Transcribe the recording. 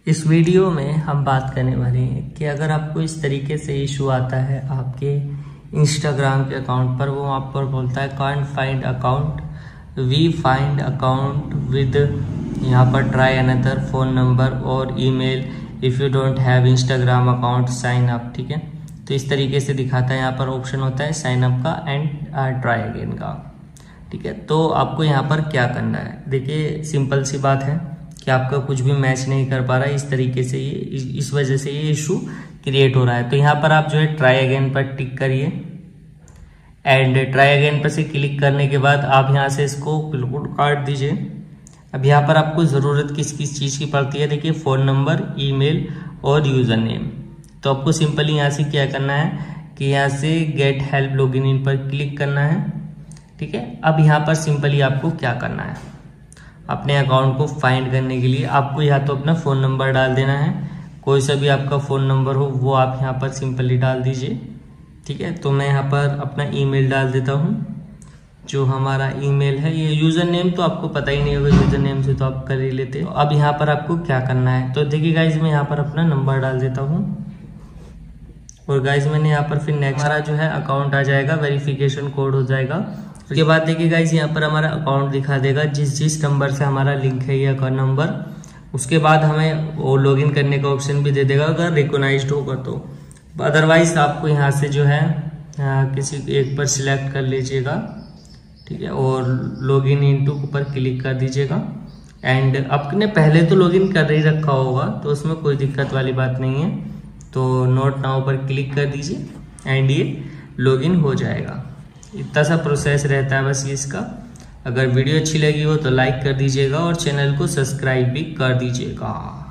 इस वीडियो में हम बात करने वाले हैं कि अगर आपको इस तरीके से इशू आता है आपके इंस्टाग्राम के अकाउंट पर, वो वहाँ पर बोलता है can't find account, we find account with, यहाँ पर ट्राई अनदर फोन नंबर और email, if you don't have Instagram account sign up. ठीक है, तो इस तरीके से दिखाता है। यहाँ पर ऑप्शन होता है साइन अप का एंड ट्राई अगेन का। ठीक है, तो आपको यहाँ पर क्या करना है, देखिए सिंपल सी बात है कि आपका कुछ भी मैच नहीं कर पा रहा है, इस तरीके से ये इस वजह से ये इशू क्रिएट हो रहा है। तो यहाँ पर आप जो है ट्राई अगेन पर टिक करिए एंड ट्राई अगेन पर से क्लिक करने के बाद आप यहाँ से इसको बिल्कुल काट दीजिए। अब यहाँ पर आपको ज़रूरत किस किस चीज़ की पड़ती है, देखिए फ़ोन नंबर, ईमेल और यूज़र नेम। तो आपको सिंपली यहाँ से क्या करना है कि यहाँ से गेट हेल्प लॉगिन इन पर क्लिक करना है। ठीक है, अब यहाँ पर सिंपली आपको क्या करना है, अपने अकाउंट को फाइंड करने के लिए आपको या तो अपना फ़ोन नंबर डाल देना है, कोई सा भी आपका फ़ोन नंबर हो वो आप यहाँ पर सिंपली डाल दीजिए। ठीक है, तो मैं यहाँ पर अपना ईमेल डाल देता हूँ, जो हमारा ईमेल है। ये यूज़र नेम तो आपको पता ही नहीं होगा, यूज़र नेम से तो आप कर ही लेते हो। अब यहाँ पर आपको क्या करना है, तो देखिए गाइज मैं यहाँ पर अपना नंबर डाल देता हूँ और गाइज मैंने यहाँ पर फिर नेक्स्ट हमारा जो है अकाउंट आ जाएगा, वेरिफिकेशन कोड हो जाएगा। उसके बाद देखिए गाइज यहाँ पर हमारा अकाउंट दिखा देगा, जिस नंबर से हमारा लिंक है ये अकाउंट नंबर। उसके बाद हमें वो लॉगिन करने का ऑप्शन भी दे देगा अगर रिकॉग्नाइज्ड होगा तो। अदरवाइज आपको यहाँ से जो है किसी एक पर सिलेक्ट कर लीजिएगा। ठीक है, और लॉगिन इनटू पर क्लिक कर दीजिएगा एंड आपने पहले तो लॉगिन कर ही रखा होगा तो उसमें कोई दिक्कत वाली बात नहीं है। तो नोट नाउ पर क्लिक कर दीजिए एंड ये लॉगिन हो जाएगा। इतना सा प्रोसेस रहता है बस ये इसका। अगर वीडियो अच्छी लगी हो तो लाइक कर दीजिएगा और चैनल को सब्सक्राइब भी कर दीजिएगा।